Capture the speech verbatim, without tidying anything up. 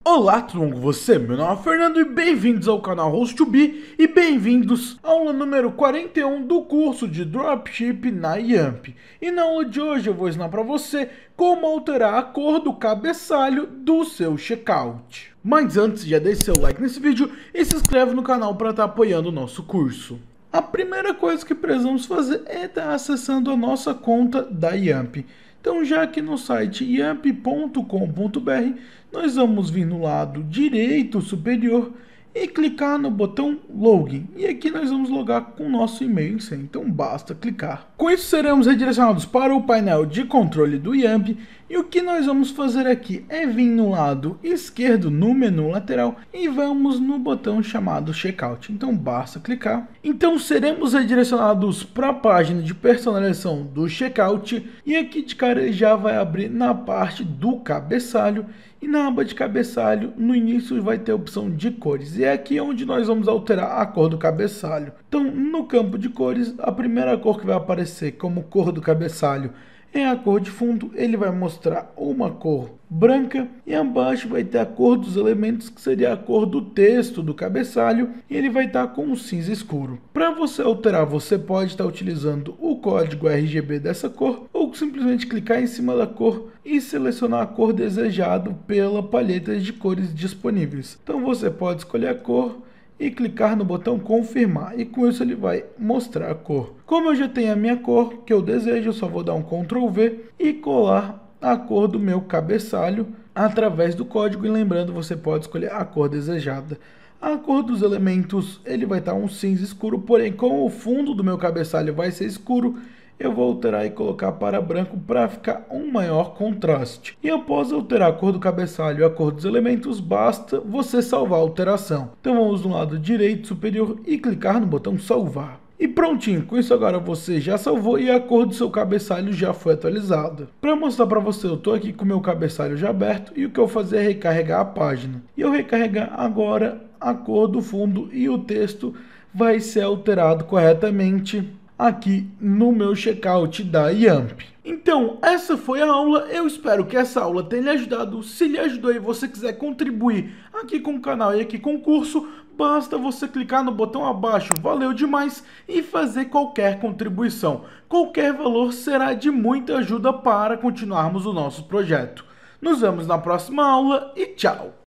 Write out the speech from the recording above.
Olá, tudo bom com você? Meu nome é Fernando e bem-vindos ao canal Host2Be e bem-vindos à aula número quarenta e um do curso de Dropship na Yamp. E na aula de hoje eu vou ensinar para você como alterar a cor do cabeçalho do seu checkout. Mas antes, já deixe seu like nesse vídeo e se inscreve no canal para estar apoiando o nosso curso. A primeira coisa que precisamos fazer é estar acessando a nossa conta da Yamp. Então, já aqui no site yamp ponto com ponto br, nós vamos vir no lado direito superior e clicar no botão Login. E aqui nós vamos logar com o nosso e-mail e senha, então basta clicar. Com isso, seremos redirecionados para o painel de controle do Yamp. E o que nós vamos fazer aqui é vir no lado esquerdo no menu lateral e vamos no botão chamado Checkout. Então basta clicar. Então seremos redirecionados para a página de personalização do Checkout e aqui de cara já vai abrir na parte do cabeçalho. E na aba de cabeçalho, no início vai ter a opção de cores. E é aqui onde nós vamos alterar a cor do cabeçalho. Então, no campo de cores, a primeira cor que vai aparecer como cor do cabeçalho é a cor de fundo. Ele vai mostrar uma cor branca e abaixo vai ter a cor dos elementos, que seria a cor do texto do cabeçalho, e ele vai estar com um cinza escuro. Para você alterar, você pode estar utilizando o código R G B dessa cor ou simplesmente clicar em cima da cor e selecionar a cor desejada pela palheta de cores disponíveis. Então você pode escolher a cor e clicar no botão confirmar, e com isso ele vai mostrar a cor. Como eu já tenho a minha cor que eu desejo, eu só vou dar um control V e colar a cor do meu cabeçalho através do código, e lembrando, você pode escolher a cor desejada. A cor dos elementos, ele vai estar um cinza escuro, porém como o fundo do meu cabeçalho vai ser escuro, eu vou alterar e colocar para branco para ficar um maior contraste. E após alterar a cor do cabeçalho e a cor dos elementos, basta você salvar a alteração. Então vamos no lado direito superior e clicar no botão salvar. E prontinho, com isso agora você já salvou e a cor do seu cabeçalho já foi atualizada. Para mostrar para você, eu estou aqui com o meu cabeçalho já aberto e o que eu vou fazer é recarregar a página. E eu recarregar agora, a cor do fundo e o texto vai ser alterado corretamente aqui no meu checkout da Yamp. Então, essa foi a aula. Eu espero que essa aula tenha lhe ajudado. Se lhe ajudou e você quiser contribuir aqui com o canal e aqui com o curso, basta você clicar no botão abaixo, valeu demais, e fazer qualquer contribuição. Qualquer valor será de muita ajuda para continuarmos o nosso projeto. Nos vemos na próxima aula e tchau!